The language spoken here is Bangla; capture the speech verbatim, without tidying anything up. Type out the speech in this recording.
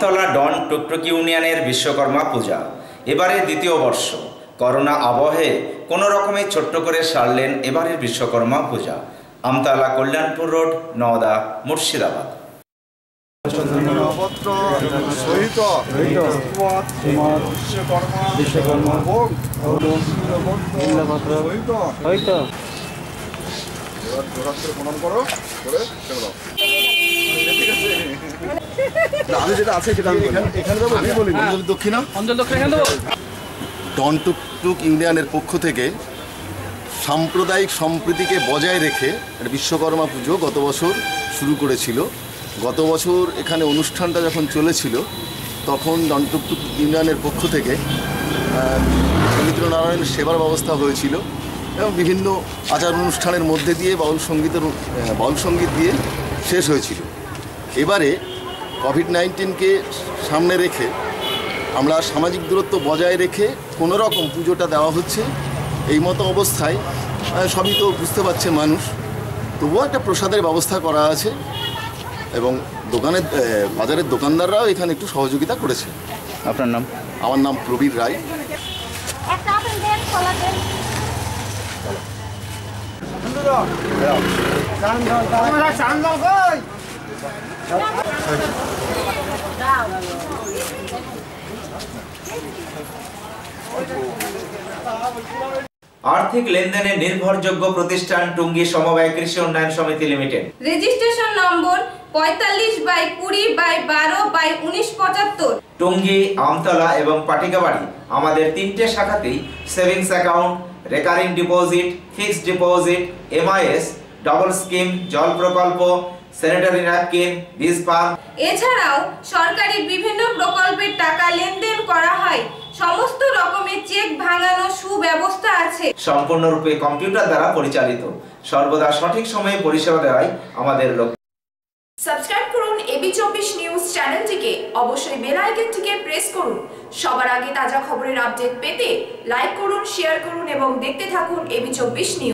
আমতলা ডন টুকটুক ইউনিয়নের বিশ্বকর্মা পূজা এবারে দ্বিতীয় বর্ষ। করোনা আবহে কোনো রকমে ছোট্ট করে সারলেন এবারের Vishwakarma Puja. Amtala Kalyanpur road, Nawda, Murshidabad. Don tuktuk ইউনিয়নের পক্ষ থেকে সাম্প্রদায়িক সম্প্রীতিকে বজায় রেখে বিশ্বকর্মা পুজো গত বছর শুরু করেছিল। গত বছর এখানে অনুষ্ঠানটা যখন চলেছিল তখন ডন টুকটুক ইউনিয়নের পক্ষ থেকে রবীন্দ্রনারায়ণের সেবার ব্যবস্থা হয়েছিল এবং বিভিন্ন আচার অনুষ্ঠানের মধ্যে দিয়ে বাউল সঙ্গীতের বাউল সঙ্গীত দিয়ে শেষ হয়েছিল। এবারে কোভিড নাইন্টিনকে সামনে রেখে আমরা সামাজিক দূরত্ব বজায় রেখে কোনো রকম পুজোটা দেওয়া হচ্ছে। এই মতো অবস্থায় সবই তো বুঝতে পারছে মানুষ, তবুও একটা প্রসাদের ব্যবস্থা করা আছে এবং দোকানের বাজারের দোকানদাররাও এখানে একটু সহযোগিতা করেছে। আপনার নাম? আমার নাম প্রবীর রায়। আর্থিক লেনদেনে নির্ভরযোগ্য প্রতিষ্ঠান টুঙ্গী সমবায় কৃষি উন্নয়ন সমিতি লিমিটেড। রেজিস্ট্রেশন নম্বর পঁয়তাল্লিশ বাই কুড়ি বাই বারো বাই উনিশ পঁচাত্তর। টুঙ্গী, আমতলা এবং পাটিকাবাড়ি আমাদের তিনটে শাখাতেই savings account, recurring deposit, fixed deposit, MIS, double scheme, জল প্রকল্প, স্যানিটারি ন্যাপকিন, বীজ পাম্প, এছাড়াও সরকারি বিভিন্ন প্রকল্পের টাকা লেনদেন করা হয়। সমস্ত রকমের চেক ভাঙানো সুব্যবস্থা আছে। সম্পূর্ণরূপে কম্পিউটার দ্বারা পরিচালিত। সর্বদা সঠিক সময়ে পরিষেবা দেওয়াই আমাদের লক্ষ্য। সাবস্ক্রাইব করুন এবি চব্বিশ নিউজ চ্যানেলটিকে, অবশ্যই বেল আইকনটিকে প্রেস করুন। সবার আগে তাজা খবরের আপডেট পেতে লাইক করুন, শেয়ার করুন এবং দেখতে থাকুন এবি চব্বিশ নিউজ।